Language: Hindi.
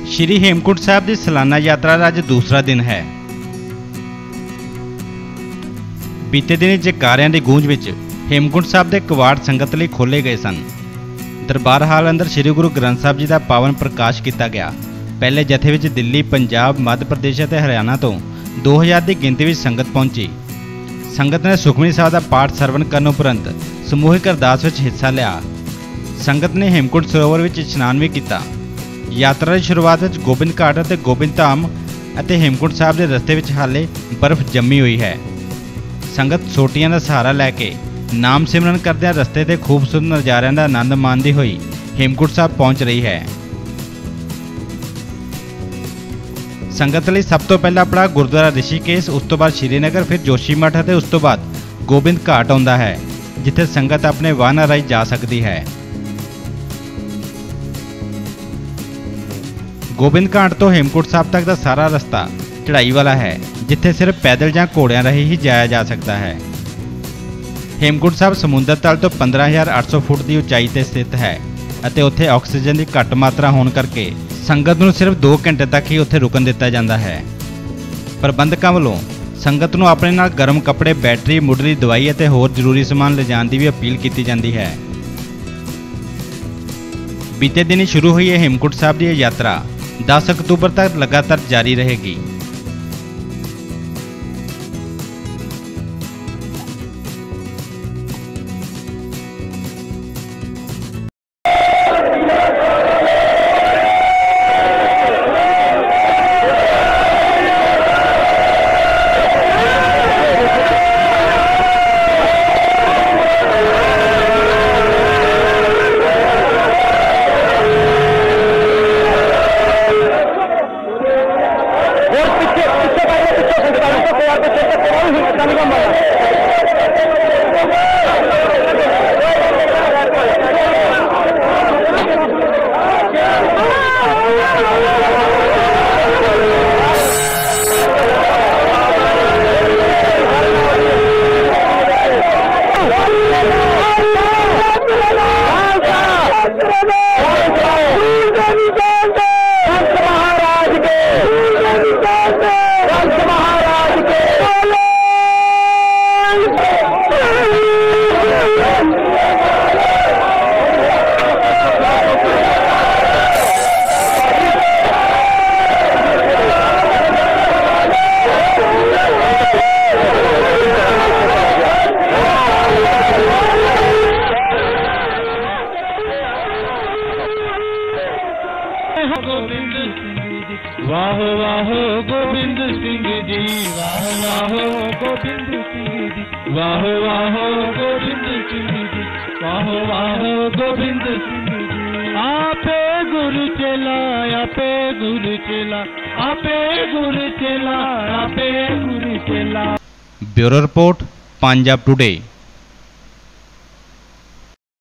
श्री हेमकुंट साहब की सालाना यात्रा का अज दूसरा दिन है। बीते दिन जयकारियां की गूंज विच हेमकुंट साहब के कवाड़ संगत लई खोले गए सन। दरबार हाल अंदर श्री गुरु ग्रंथ साहब जी का पावन प्रकाश किया गया। पहले जथे विच दिल्ली, पंजाब, मध्य प्रदेश और हरियाणा तो 2000 की गिनती में संगत पहुंची। संगत ने सुखमनी साहब का पाठ सरवण करने उपरंत समूहिक अरदास विच हिस्सा लिया। संगत ने हेमकुंट सरोवर विच इशनान भी किया। यात्रा की शुरुआत में गोबिंद घाट और गोबिंद धाम और हेमकुंट साहब के रस्ते में हाले बर्फ जमी हुई है। संगत सोटियां का सहारा लैके नाम सिमरन करदे रस्ते के खूबसूरत नज़ारिਆਂ का आनंद माणदी हुई हेमकुंट साहब पहुंच रही है। संगत लई सब तो पहला पड़ाव गुरुद्वारा ऋषिकेश, उस तो बाद श्रीनगर, फिर जोशीमठ और उस तो बाद गोबिंद घाट आउंदा है, जिथे संगत अपने वाहन राही जा सकती है। गोबिंद घाट तो हेमकुंट साहब तक का सारा रास्ता चढ़ाई वाला है, जिथे सिर्फ पैदल या घोड़ियां राही ही जाया जा सकता है। हेमकुंट साहब समुद्र तल तो 15,800 फुट की उचाई पर स्थित है और उत्थे ऑक्सीजन की घट मात्रा होने करके संगत नूं सिर्फ 2 घंटे तक ही उत्थे रुकन दिता जाता है। प्रबंधकों वालों संगत नूं अपने नाल गर्म कपड़े, बैटरी, मुढ़ली दवाई और होर जरूरी समान ले जाने की भी अपील की जाती है। बीते दिन ही शुरू हुई है हेमकुंट साहब की यात्रा 10 अक्तूबर तक लगातार जारी रहेगी। वाह वाह गोविंद सिंह जी, वाह वाह गोविंद सिंह जी, वाह वाह गोविंद सिंह जी, वाह वाह गोविंद सिंह जी। आपे गुरु चेला, आपे गुरु चेला, आपे गुरु चेला, आपे गुरु चेला। Bureau report, Punjab today.